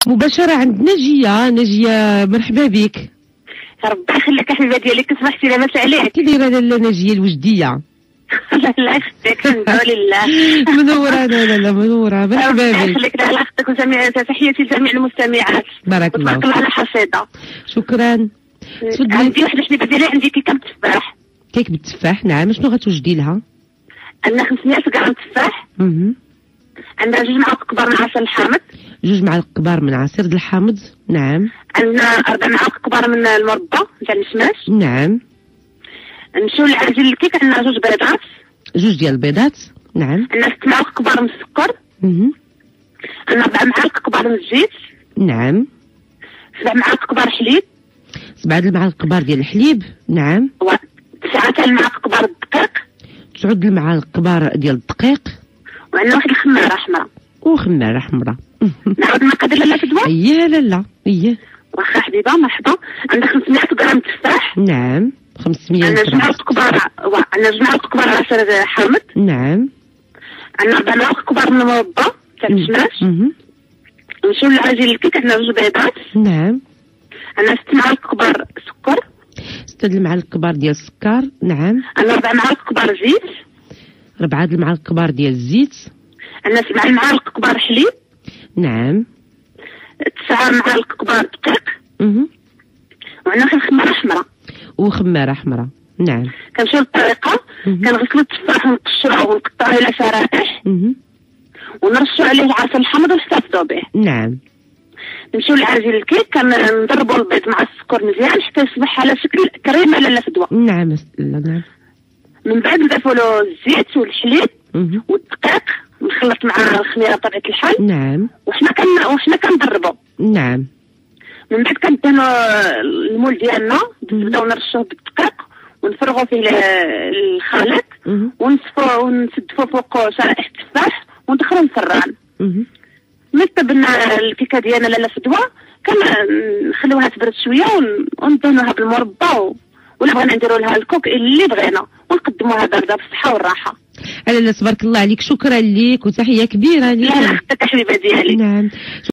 مباشرة عند نجية. نجية مرحبا بك. ربي يخليك حبيبه ديالي، كسمحتي لاباس عليك؟ كي دايره لاله نجية الوجدية؟ الله يخليك، الحمد لله. منورة لاله، منورة، مرحبا ربي بك. يخليك على اختك وجميع تحياتي لجميع المستمعات. بارك الله. تبارك الله على حفيظه. شكرا. تفضلي. عندي واحد الحليبه ديالي، عندي كيكه بالتفاح. كيك بالتفاح، نعم. شنو غتوجدي لها؟ عندنا 500 غرام تفاح. عندنا 2 معالق كبار من عسل الحامض. 2 معالق كبار من عصير الحامض، نعم. عندنا 4 معالق كبار من المربى تاع المشماش. نعم. نمشيو لعجين الكيك، عندنا 2 بيضات. 2 ديال البيضات، نعم. عندنا 6 معالق كبار من السكر. عندنا 4 معالق كبار من الزيت. نعم. 7 معالق كبار حليب. 7 المعالق كبار ديال الحليب، نعم. 9 المعالق كبار الدقيق. 9 المعالق كبار ديال الدقيق. وعندنا واحد الخماره حمراء. وخماره حمراء. نعاود المقادير لاله فدوى؟ اييه لاله، اييه. واخا حبيبه، مرحبا. عندنا 500 غرام تفاح. نعم. 500 عندنا غرام. 2 معالق كبار. عندنا 2 معالق كبار عسل حامض. نعم. عندنا 4 معالق كبار من المربى تاع المشماش. نمشيو لعجين الكيك، عندنا 2 بيضات. نعم. عندنا 6 معالق كبار سكر. 6 المعالق كبار ديال السكر، نعم. عندنا 4 معالق كبار زيت. 4 المعالق كبار ديال الزيت. عندنا 7 معالق كبار حليب. نعم. 9 معالق كبار دقيق. وعندنا واحد الخماره حمراء. وخماره حمراء، نعم. كنمشيو للطريقه. كنغسلو التفاح ونقشروه ونقطعوه الى شرائح. ونرشو عليه عسل الحامض ونحتفظوا به. نعم. نمشيو لعجين الكيك، كنضربوا البيض مع السكر مزيان حتى يصبح على شكل كريمه لاله فدوى. نعم نعم. من بعد نضيفوا له الزيت والحليب والدقيق مخلط مع الخميره بطبيعه الحال. نعم. وحنا كنضربوا. نعم. من بعد كندهنوا المول ديالنا، نبداو نرشوه بالدقيق ونفرغوا فيه الخليط ونسدفوا فوق شرائح التفاح وندخلوا الفران. ملي طبنا الكيكه ديالنا لاله فدوى كنخليوها تبرد شويه وندهنوها بالمربى، ولا بغينا نديروا لها الكوك اللي بغينا ونقدموها بارده بالصحه والراحه. لا تبارك الله عليك، شكرا لك وتحيه كبيره لك. لا اختك حبيبه ديالي. نعم.